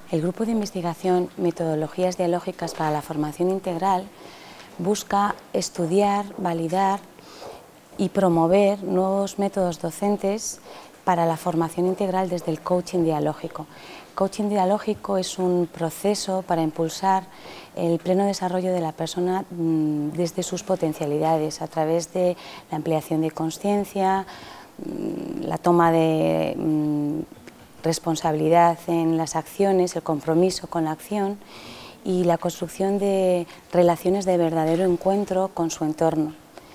El grupo de investigación Metodologías Dialógicas para la Formación Integral busca estudiar, validar y promover nuevos métodos docentes para la formación integral desde el coaching dialógico. Coaching dialógico es un proceso para impulsar el pleno desarrollo de la persona desde sus potencialidades, a través de la ampliación de conciencia, la toma de responsabilidad en las acciones, el compromiso con la acción y la construcción de relaciones de verdadero encuentro con su entorno.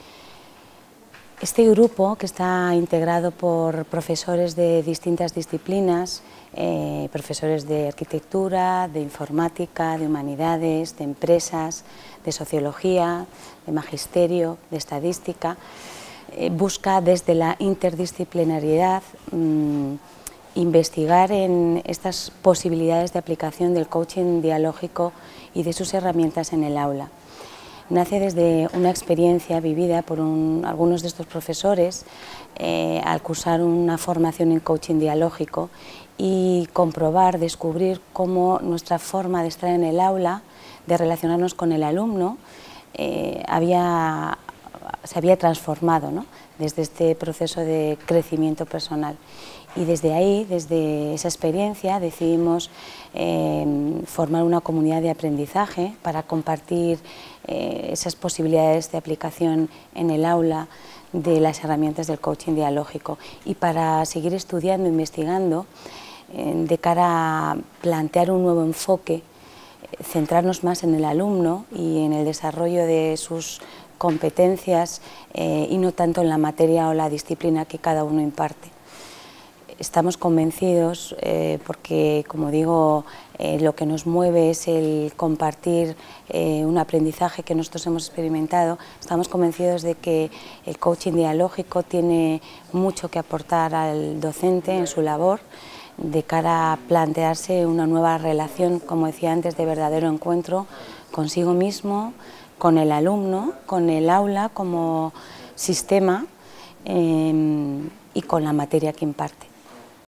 Este grupo, que está integrado por profesores de distintas disciplinas, profesores de arquitectura, de informática, de humanidades, de empresas, de sociología, de magisterio, de estadística, busca desde la interdisciplinariedad investigar en estas posibilidades de aplicación del coaching dialógico y de sus herramientas en el aula. Nace desde una experiencia vivida por algunos de estos profesores al cursar una formación en coaching dialógico y comprobar, descubrir cómo nuestra forma de estar en el aula, de relacionarnos con el alumno, se había transformado, ¿no?, desde este proceso de crecimiento personal. Y desde ahí, desde esa experiencia, decidimos formar una comunidad de aprendizaje para compartir esas posibilidades de aplicación en el aula de las herramientas del coaching dialógico y para seguir estudiando, investigando, de cara a plantear un nuevo enfoque, centrarnos más en el alumno y en el desarrollo de sus competencias y no tanto en la materia o la disciplina que cada uno imparte. Estamos convencidos, porque, como digo, lo que nos mueve es el compartir un aprendizaje que nosotros hemos experimentado. Estamos convencidos de que el coaching dialógico tiene mucho que aportar al docente en su labor, de cara a plantearse una nueva relación, como decía antes, de verdadero encuentro consigo mismo, con el alumno, con el aula como sistema y con la materia que imparte.